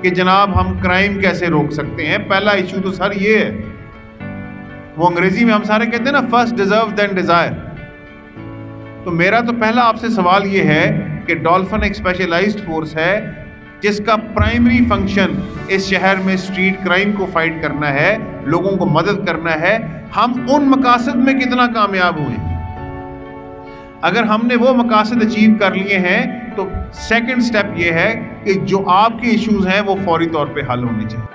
कि जनाब हम क्राइम कैसे रोक सकते हैं। पहला इशू तो सर ये है, वो अंग्रेजी में हम सारे कहते हैं ना, फर्स्ट डिजर्व देन डिजायर। तो मेरा तो पहला आपसे सवाल ये है कि डॉल्फिन एक स्पेशलाइज्ड फोर्स है जिसका प्राइमरी फंक्शन इस शहर में स्ट्रीट क्राइम को फाइट करना है, लोगों को मदद करना है। हम उन मकासद में कितना कामयाब हुए? अगर हमने वो मकासद अचीव कर लिए हैं तो सेकंड स्टेप ये है कि जो आपके इश्यूज हैं वो फौरी तौर पे हल होने चाहिए।